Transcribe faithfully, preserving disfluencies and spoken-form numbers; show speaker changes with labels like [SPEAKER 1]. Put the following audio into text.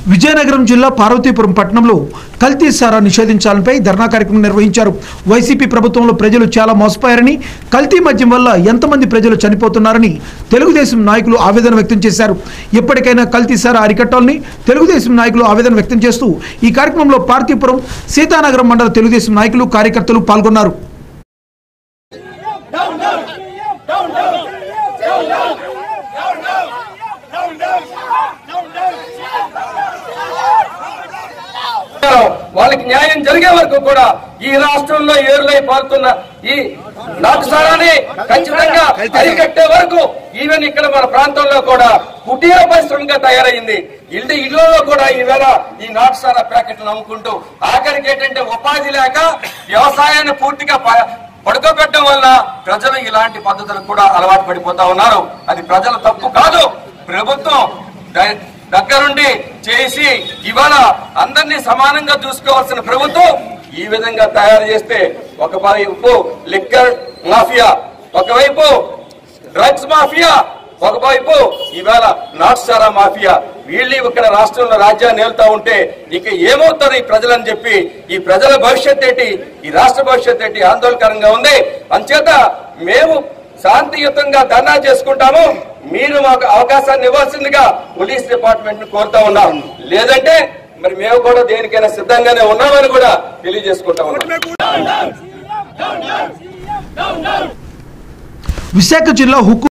[SPEAKER 1] విజయనగరం జిల్లా పార్వతీపురం పట్టణంలో కల్తీ సారా నిషేధించాలపై ధర్నా కార్యక్రమం నిర్వహించారు. వైసీపీ ప్రభుత్వంలో ప్రజలు చాలా మోసపోయారని, కల్తీ మద్యం వల్ల ఎంతమంది ప్రజలు చనిపోతున్నారని తెలుగుదేశం నాయకులు ఆవేదన వ్యక్తం చేశారు. ఎప్పటికైనా కల్తీ సారా అరికట్టాలని తెలుగుదేశం నాయకులు ఆవేదన వ్యక్తం చేస్తూ ఈ కార్యక్రమంలో పార్వతీపురం సీతానగరం మండల తెలుగుదేశం నాయకులు కార్యకర్తలు పాల్గొన్నారు.
[SPEAKER 2] వాళ్ళకి న్యాయం జరిగే వరకు కూడా ఈ రాష్ట్రంలో ఏరులై పారుతున్న ఈ నాటుసారాన్ని ఖచ్చితంగా అరికట్టే వరకు ఈవెన్ ఇక్కడ మన ప్రాంతంలో కూడా కుటీర పరిశ్రమగా తయారైంది. ఇల్లు ఇళ్లలో కూడా ఈవేళ ఈ నాటుసారా ప్యాకెట్లు అమ్ముకుంటూ ఆఖరికి ఏంటంటే ఉపాధి లేక వ్యవసాయాన్ని పూర్తిగా పడుకోబెట్టడం వల్ల ప్రజలు ఇలాంటి పద్ధతులకు కూడా అలవాటు పడిపోతా ఉన్నారు. అది ప్రజల తప్పు కాదు, ప్రభుత్వం దగ్గరుండి చేసి ఇవాళ అందరినీ సమానంగా చూసుకోవాల్సిన ప్రభుత్వం ఈ విధంగా తయారు చేస్తే ఒకవైపు లిక్కర్ మాఫియా, ఒకవైపు డ్రగ్స్ మాఫియా, ఒకవైపు ఇవాళ నాటుసారా మాఫియా, వీళ్ళు ఇక్కడ రాష్ట్రంలో రాజ్యాన్ని ఏలుతా ఉంటే ఇక ఏమవుతారు ఈ ప్రజలని చెప్పి ఈ ప్రజల భవిష్యత్ ఏంటి, ఈ రాష్ట్ర భవిష్యత్ ఏంటి ఆందోళనకరంగా ఉంది. అంచేత మేము శాంతియుతంగా ధర్నా చేసుకుంటాము, మీరు మాకు అవకాశాన్ని ఇవ్వాల్సిందిగా పోలీస్ డిపార్ట్మెంట్ ను కోరుతా ఉన్నాం. లేదంటే మరి మేము కూడా దేనికైనా సిద్ధంగానే ఉన్నామని కూడా తెలియజేసుకుంటా ఉన్నాం.
[SPEAKER 1] విశాఖ జిల్లా హుక్కు